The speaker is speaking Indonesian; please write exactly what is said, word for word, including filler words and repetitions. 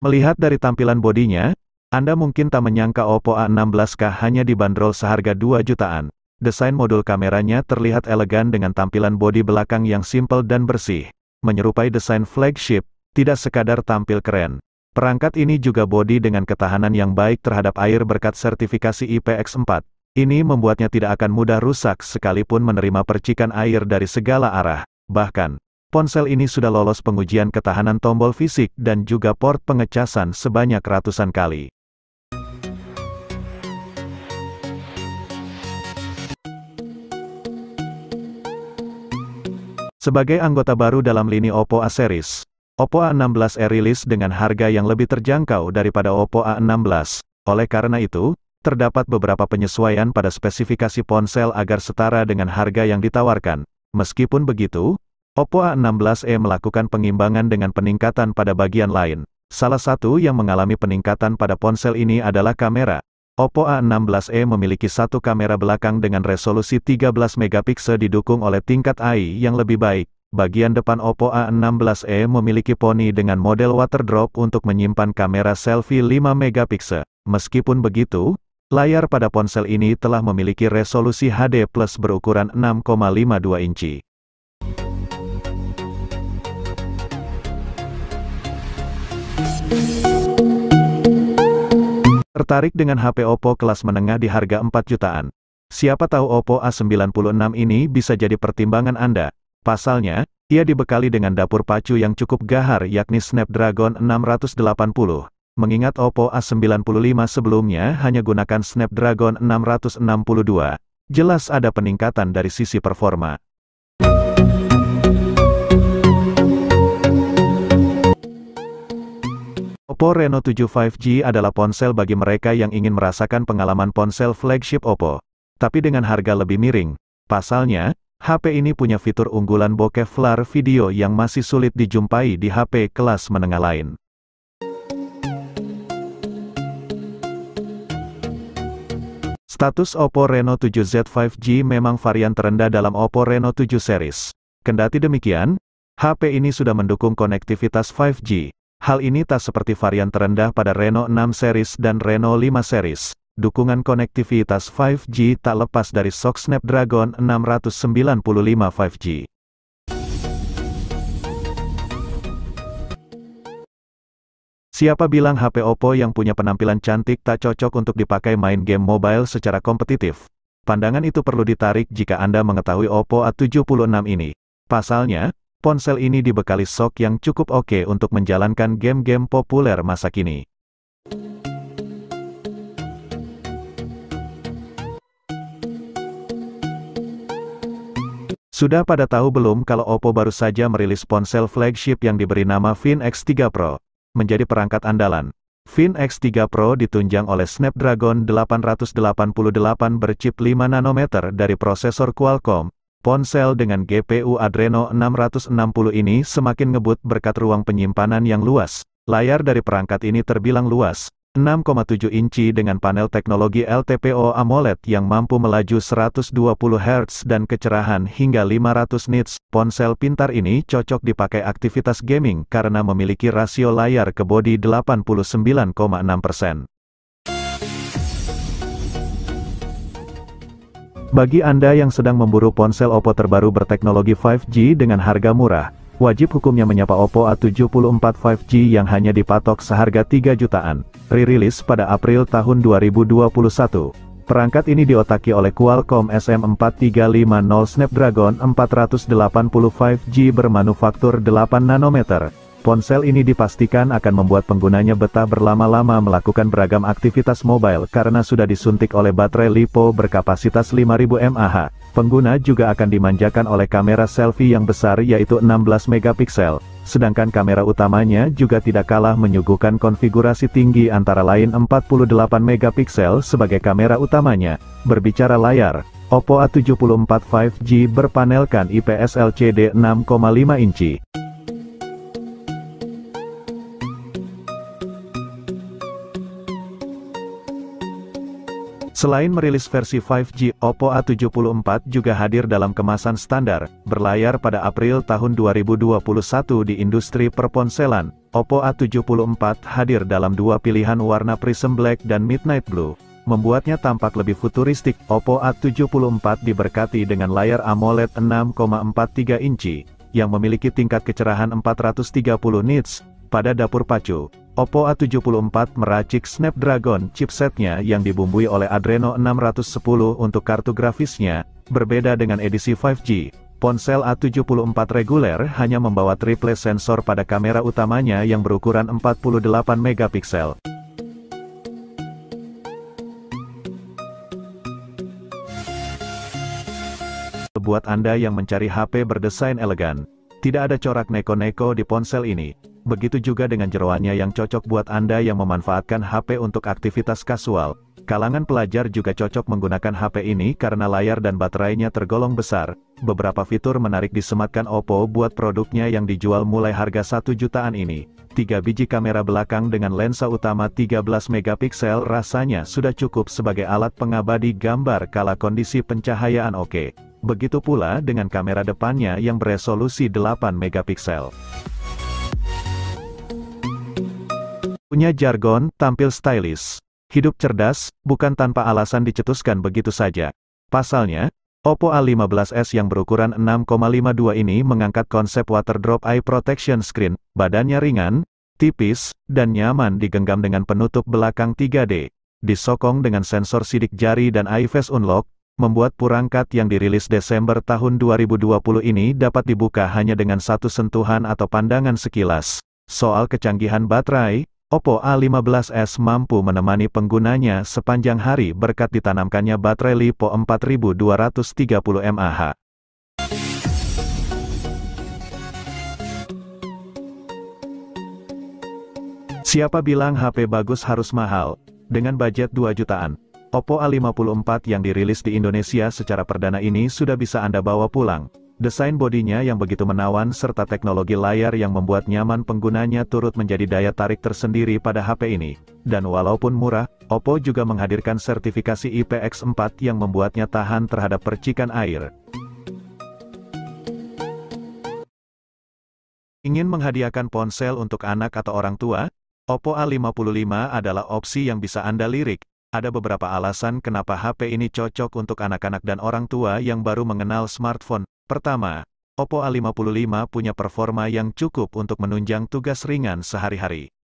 Melihat dari tampilan bodinya, Anda mungkin tak menyangka Oppo A enam belas K hanya dibanderol seharga dua jutaan. Desain modul kameranya terlihat elegan dengan tampilan bodi belakang yang simpel dan bersih. Menyerupai desain flagship, tidak sekadar tampil keren. Perangkat ini juga bodi dengan ketahanan yang baik terhadap air berkat sertifikasi I P X empat. Ini membuatnya tidak akan mudah rusak sekalipun menerima percikan air dari segala arah. Bahkan, ponsel ini sudah lolos pengujian ketahanan tombol fisik dan juga port pengecasan sebanyak ratusan kali. Sebagai anggota baru dalam lini Oppo A series, Oppo A enam belas e rilis dengan harga yang lebih terjangkau daripada Oppo A enam belas. Oleh karena itu, terdapat beberapa penyesuaian pada spesifikasi ponsel agar setara dengan harga yang ditawarkan. Meskipun begitu, Oppo A enam belas e melakukan pengimbangan dengan peningkatan pada bagian lain. Salah satu yang mengalami peningkatan pada ponsel ini adalah kamera. Oppo A enam belas e memiliki satu kamera belakang dengan resolusi tiga belas megapiksel didukung oleh tingkat A I yang lebih baik. Bagian depan Oppo A enam belas e memiliki poni dengan model waterdrop untuk menyimpan kamera selfie lima megapiksel. Meskipun begitu, layar pada ponsel ini telah memiliki resolusi H D plus berukuran enam koma lima dua inci. Tertarik dengan H P Oppo kelas menengah di harga empat jutaan? Siapa tahu Oppo A sembilan puluh enam ini bisa jadi pertimbangan Anda. Pasalnya, ia dibekali dengan dapur pacu yang cukup gahar yakni Snapdragon enam ratus delapan puluh. Mengingat Oppo A sembilan puluh lima sebelumnya hanya gunakan Snapdragon enam ratus enam puluh dua, jelas ada peningkatan dari sisi performa. Oppo Reno tujuh lima G adalah ponsel bagi mereka yang ingin merasakan pengalaman ponsel flagship Oppo, tapi dengan harga lebih miring. Pasalnya, H P ini punya fitur unggulan bokeh flar video yang masih sulit dijumpai di H P kelas menengah lain. Status Oppo Reno tujuh Z lima G memang varian terendah dalam Oppo Reno tujuh series. Kendati demikian, H P ini sudah mendukung konektivitas lima G. Hal ini tak seperti varian terendah pada Reno enam series dan Reno lima series. Dukungan konektivitas lima G tak lepas dari S O C Snapdragon enam ratus sembilan puluh lima lima G. Siapa bilang H P Oppo yang punya penampilan cantik tak cocok untuk dipakai main game mobile secara kompetitif? Pandangan itu perlu ditarik jika Anda mengetahui Oppo A tujuh puluh enam ini. Pasalnya, ponsel ini dibekali S O C yang cukup oke untuk menjalankan game-game populer masa kini. Sudah pada tahu belum kalau Oppo baru saja merilis ponsel flagship yang diberi nama Fin X tiga Pro, menjadi perangkat andalan. Fin X tiga Pro ditunjang oleh Snapdragon delapan ratus delapan puluh delapan berchip lima nanometer dari prosesor Qualcomm. Ponsel dengan G P U Adreno enam ratus enam puluh ini semakin ngebut berkat ruang penyimpanan yang luas. Layar dari perangkat ini terbilang luas, enam koma tujuh inci dengan panel teknologi L T P O AMOLED yang mampu melaju seratus dua puluh hertz dan kecerahan hingga lima ratus nits. Ponsel pintar ini cocok dipakai aktivitas gaming karena memiliki rasio layar ke bodi delapan puluh sembilan koma enam persen. Bagi Anda yang sedang memburu ponsel Oppo terbaru berteknologi lima G dengan harga murah, wajib hukumnya menyapa Oppo A tujuh puluh empat lima G yang hanya dipatok seharga tiga jutaan. Ririlis pada April tahun dua ribu dua puluh satu. Perangkat ini diotaki oleh Qualcomm S M empat tiga lima nol Snapdragon empat ratus delapan puluh lima G bermanufaktur delapan nanometer. Ponsel ini dipastikan akan membuat penggunanya betah berlama-lama melakukan beragam aktivitas mobile karena sudah disuntik oleh baterai LiPo berkapasitas lima ribu mAh. Pengguna juga akan dimanjakan oleh kamera selfie yang besar yaitu enam belas megapiksel, sedangkan kamera utamanya juga tidak kalah menyuguhkan konfigurasi tinggi antara lain empat puluh delapan megapiksel sebagai kamera utamanya. Berbicara layar, Oppo A tujuh puluh empat lima G berpanelkan I P S L C D enam koma lima inci. Selain merilis versi lima G, Oppo A tujuh puluh empat juga hadir dalam kemasan standar, berlayar pada April tahun dua ribu dua puluh satu di industri perponselan. Oppo A tujuh puluh empat hadir dalam dua pilihan warna Prism Black dan Midnight Blue. Membuatnya tampak lebih futuristik, Oppo A tujuh puluh empat diberkati dengan layar AMOLED enam koma empat tiga inci, yang memiliki tingkat kecerahan empat ratus tiga puluh nits. Pada dapur pacu, Oppo A tujuh puluh empat meracik Snapdragon chipsetnya yang dibumbui oleh Adreno enam ratus sepuluh untuk kartu grafisnya. Berbeda dengan edisi lima G, ponsel A tujuh puluh empat reguler hanya membawa triple sensor pada kamera utamanya yang berukuran empat puluh delapan megapiksel. Buat Anda yang mencari H P berdesain elegan, tidak ada corak neko-neko di ponsel ini. Begitu juga dengan jeroannya yang cocok buat Anda yang memanfaatkan H P untuk aktivitas kasual. Kalangan pelajar juga cocok menggunakan H P ini karena layar dan baterainya tergolong besar. Beberapa fitur menarik disematkan Oppo buat produknya yang dijual mulai harga satu jutaan ini. Tiga biji kamera belakang dengan lensa utama tiga belas megapiksel rasanya sudah cukup sebagai alat pengabadi gambar kala kondisi pencahayaan oke. Begitu pula dengan kamera depannya yang beresolusi delapan megapiksel. Punya jargon, tampil stylish. Hidup cerdas, bukan tanpa alasan dicetuskan begitu saja. Pasalnya, Oppo A lima belas S yang berukuran enam koma lima dua ini mengangkat konsep water drop eye protection screen. Badannya ringan, tipis, dan nyaman digenggam dengan penutup belakang tiga D. Disokong dengan sensor sidik jari dan Eye Face Unlock, membuat perangkat yang dirilis Desember tahun dua ribu dua puluh ini dapat dibuka hanya dengan satu sentuhan atau pandangan sekilas. Soal kecanggihan baterai, Oppo A lima belas S mampu menemani penggunanya sepanjang hari berkat ditanamkannya baterai LiPo empat ribu dua ratus tiga puluh mAh. Siapa bilang H P bagus harus mahal? Dengan budget dua jutaan, Oppo A lima puluh empat yang dirilis di Indonesia secara perdana ini sudah bisa Anda bawa pulang. Desain bodinya yang begitu menawan serta teknologi layar yang membuat nyaman penggunanya turut menjadi daya tarik tersendiri pada H P ini. Dan walaupun murah, Oppo juga menghadirkan sertifikasi I P X empat yang membuatnya tahan terhadap percikan air. Ingin menghadiahkan ponsel untuk anak atau orang tua? Oppo A lima puluh lima adalah opsi yang bisa Anda lirik. Ada beberapa alasan kenapa H P ini cocok untuk anak-anak dan orang tua yang baru mengenal smartphone. Pertama, Oppo A lima puluh lima punya performa yang cukup untuk menunjang tugas ringan sehari-hari.